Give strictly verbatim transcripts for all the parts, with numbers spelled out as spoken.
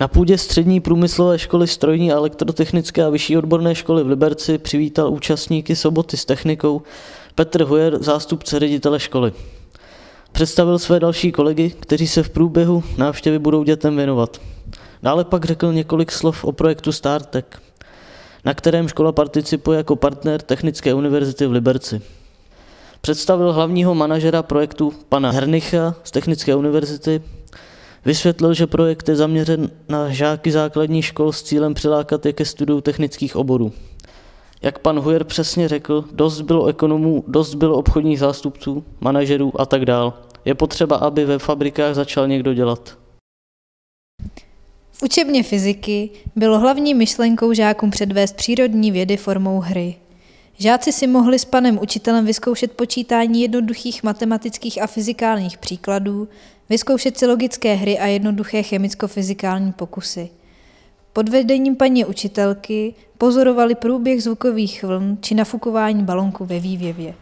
Na půdě střední průmyslové školy strojní a elektrotechnické a vyšší odborné školy v Liberci přivítal účastníky soboty s technikou Petr Hujer, zástupce ředitele školy. Představil své další kolegy, kteří se v průběhu návštěvy budou dětem věnovat. Dále pak řekl několik slov o projektu StarTech, na kterém škola participuje jako partner Technické univerzity v Liberci. Představil hlavního manažera projektu pana Hernicha z Technické univerzity, vysvětlil, že projekt je zaměřen na žáky základních škol s cílem přilákat je ke studiu technických oborů. Jak pan Hujer přesně řekl, dost bylo ekonomů, dost bylo obchodních zástupců, manažerů a tak dál. Je potřeba, aby ve fabrikách začal někdo dělat. V učebně fyziky bylo hlavní myšlenkou žákům předvést přírodní vědy formou hry. Žáci si mohli s panem učitelem vyzkoušet počítání jednoduchých matematických a fyzikálních příkladů, vyzkoušet si logické hry a jednoduché chemicko-fyzikální pokusy. Pod vedením paní učitelky pozorovali průběh zvukových vln či nafukování balonku ve vývěvě.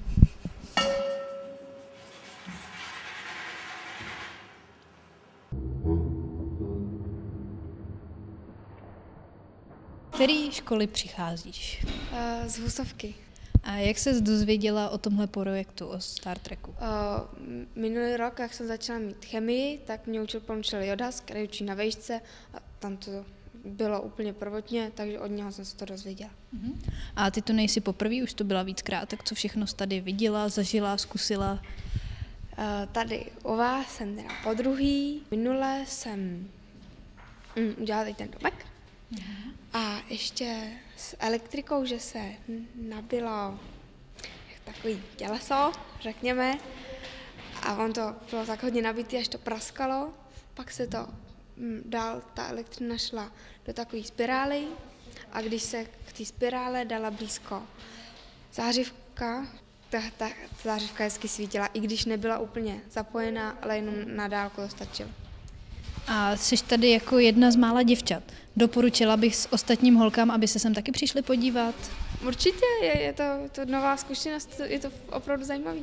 Z které školy přicházíš? Uh, z Husovky. A jak ses dozvěděla o tomhle projektu, o StarTechu? Uh, minulý rok, jak jsem začala mít chemii, tak mě učil pan učitel Jodas, který učí na vejšce a tam to bylo úplně prvotně, takže od něho jsem se to dozvěděla. Uh-huh. A ty tu nejsi poprvé, už to byla víckrát, tak co všechno jsi tady viděla, zažila, zkusila? Uh, tady u vás jsem teda podruhý, minule jsem mm, udělala tady ten domek. Uh-huh. A ještě s elektrikou, že se nabilo takový těleso, řekněme, a on to bylo tak hodně nabitý, až to praskalo. Pak se to dál, ta elektřina šla do takové spirály a když se k té spirále dala blízko zářivka, ta, ta, ta zářivka hezky svítila, i když nebyla úplně zapojená, ale jenom na dálku to stačilo. A jsi tady jako jedna z mála děvčat. Doporučila bych s ostatním holkám, aby se sem taky přišli podívat? Určitě, je, je to, to nová zkušenost, je to opravdu zajímavý.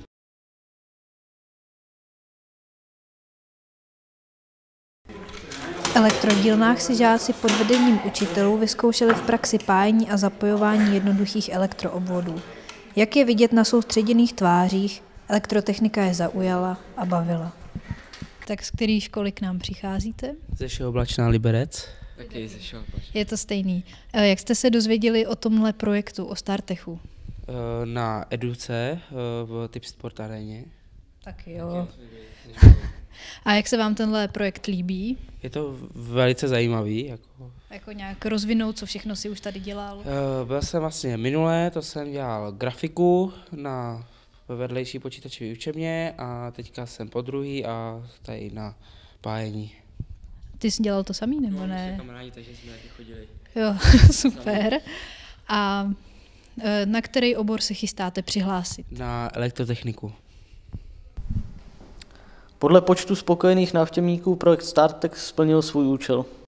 V elektrodílnách si žáci pod vedením učitelů vyzkoušeli v praxi pájení a zapojování jednoduchých elektroobvodů. Jak je vidět na soustředěných tvářích, elektrotechnika je zaujala a bavila. Tak z které školy k nám přicházíte? Ze Všeoblačná Liberec. Taky ze Všeoblačná. Je to stejný. Jak jste se dozvěděli o tomhle projektu, o StarTechu? Na Educe v Typ Sport aréně. Tak jo. A jak se vám tenhle projekt líbí? Je to velice zajímavý. Jako, jako nějak rozvinout, co všechno si už tady dělal? Byl jsem vlastně minulé, to jsem dělal grafiku na vedlejší počítačové učebně a teďka jsem podruhý a tady na pájení. Ty jsi dělal to samý, nebo no, ne? No, kamarádi, takže jsme taky chodili. Jo, super. A na který obor se chystáte přihlásit? Na elektrotechniku. Podle počtu spokojených návštěvníků projekt StarTech splnil svůj účel.